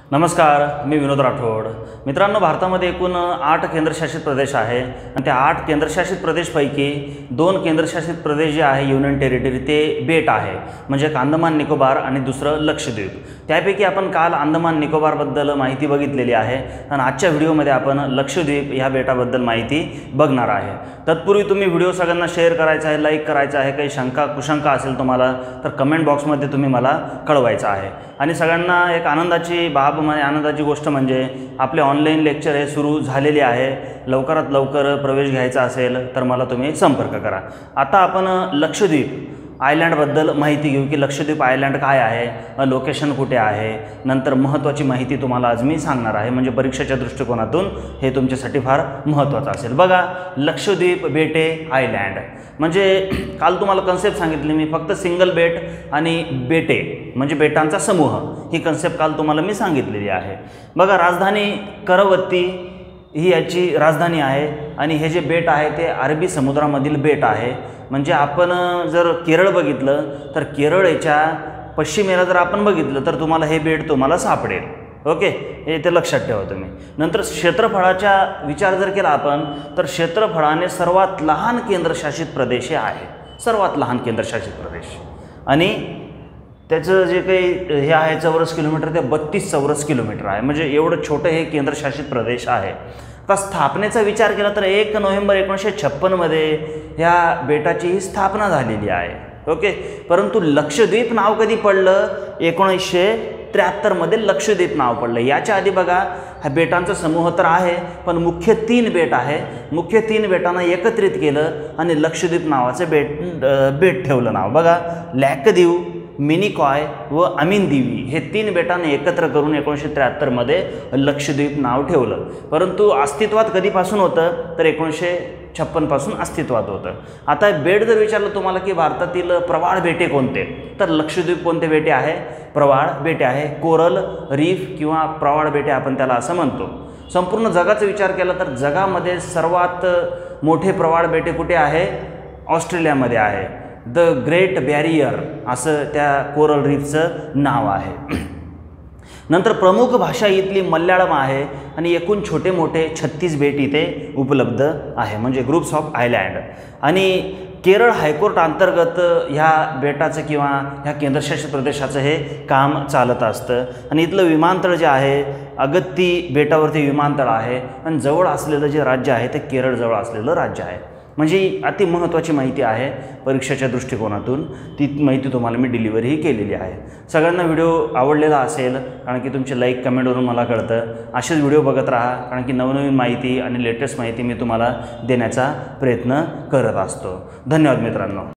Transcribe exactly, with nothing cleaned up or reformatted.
नमस्कार, मी विनोद राठोड। मित्रांनो, भारतामध्ये एकूण आठ केंद्रशासित प्रदेश आहे आणि त्या आठ केंद्रशासित प्रदेशपैकी दोन केंद्रशासित प्रदेश जे आहे युनियन टेरिटरी ते बेट आहे, म्हणजे अंदमान निकोबार आणि दुसरं लक्षद्वीप। त्यापैकी आपण काल अंदमान निकोबारबद्दल माहिती बघितलेली आहे आणि आजच्या व्हिडिओमध्ये आपण लक्षद्वीप ह्या बेटाबद्दल माहिती बघणार आहे। तत्पूर्वी तुम्ही व्हिडिओ सगळ्यांना शेअर करायचा आहे, लाईक करायचा आहे। काही शंका कुशंका असेल तुम्हाला तर कमेंट बॉक्समध्ये तुम्ही मला कळवायचं आहे। आणि सगळ्यांना एक आनंदाची बाब म्हणजे आनंदाची गोष्ट म्हणजे आपले ऑनलाईन लेक्चर हे सुरू झालेले आहे। लवकरात लवकर प्रवेश घ्यायचा असेल तर मला तुम्ही संपर्क करा। आता आपण लक्षद्वीप आयलँडबद्दल माहिती घेऊ की लक्षद्वीप आयलँड काय आहे, लोकेशन कुठे आहे, नंतर महत्त्वाची माहिती तुम्हाला आज मी सांगणार आहे। म्हणजे परीक्षेच्या दृष्टिकोनातून हे तुमच्यासाठी फार महत्त्वाचं असेल। बघा, लक्षद्वीप बेटे आयलँड म्हणजे काल तुम्हाला कन्सेप्ट सांगितली मी, फक्त सिंगल बेट आणि बेटे म्हणजे बेटांचा समूह, ही कन्सेप्ट काल तुम्हाला मी सांगितलेली आहे। बघा, राजधानी करवत्ती ही याची राजधानी आहे आणि हे जे बेट आहे ते अरबी समुद्रामधील बेट आहे। म्हणजे आपण जर केरळ बघितलं तर केरळ याच्या पश्चिमेला जर आपण बघितलं तर तुम्हाला हे बेट तुम्हाला सापडेल। ओके, हे ते लक्षात ठेवा तुम्ही। नंतर क्षेत्रफळाचा विचार जर केला आपण तर क्षेत्रफळाने सर्वात लहान केंद्रशासित प्रदेश आहे, सर्वात लहान केंद्रशासित प्रदेश। आणि त्याचं जे काही हे आहे चौरस किलोमीटर ते बत्तीस चौरस किलोमीटर आहे, म्हणजे एवढं छोटं हे केंद्रशासित प्रदेश आहे। आता स्थापनेचा विचार केला तर एक नोव्हेंबर एकोणीसशे छप्पनमध्ये ह्या बेटाची स्थापना झालेली आहे। ओके, परंतु लक्षद्वीप नाव कधी पडलं? एकोणीसशे त्र्याहत्तरमध्ये लक्षद्वीप नाव पडलं। याच्या आधी बघा, हा बेटांचा समूह तर आहे पण मुख्य तीन बेट आहे। मुख्य तीन बेटांना एकत्रित केलं आणि लक्षद्वीप नावाचं बेट बेट ठेवलं नाव। बघा, लॅकदीव, मिनिकॉय व अमीनदीवी हे तीन बेटांना एकत्र करून एकोणीसशे त्र्याहत्तरमध्ये लक्षद्वीप नाव ठेवलं। परंतु अस्तित्वात कधीपासून होतं तर एकोणीसशे छप्पनपासून अस्तित्वात होतं। आता बेट जर विचारलं तुम्हाला की भारतातील प्रवाळ बेटे कोणते, तर लक्षद्वीप कोणते बेटे आहे? प्रवाळ बेटे आहे, कोरल रीफ किंवा प्रवाळ बेटे आपण त्याला असं म्हणतो। संपूर्ण जगाचा विचार केला तर जगामध्ये सर्वात मोठे प्रवाळ बेटे कुठे आहे? ऑस्ट्रेलियामध्ये आहे। द ग्रेट बॅरियर असं त्या कोरल रीफचं नाव आहे। नंतर प्रमुख भाषा इथली मल्याळम आहे आणि एकूण छोटे मोठे छत्तीस बेट इथे उपलब्ध आहे, म्हणजे ग्रुप्स ऑफ आयलँड। आणि केरळ हायकोर्ट अंतर्गत ह्या बेटाचं किंवा ह्या केंद्रशासित प्रदेशाचं हे काम चालत असतं। आणि इथलं विमानतळ जे आहे अगत्ती बेटावरती विमानतळ आहे आणि जवळ असलेलं जे राज्य आहे ते केरळजवळ असलेलं राज्य आहे। म्हणजे अति महत्त्वाची माहिती आहे परीक्षेच्या दृष्टिकोनातून, ती माहिती तुम्हाला मी डिलिव्हरी केलेली आहे। सगळ्यांना व्हिडिओ आवडलेला असेल, कारण की तुमचे लाईक कमेंटवरून मला कळतं। असेच व्हिडिओ बघत राहा, कारण की नवनवीन माहिती आणि लेटेस्ट माहिती मी तुम्हाला देण्याचा प्रयत्न करत असतो। धन्यवाद मित्रांनो।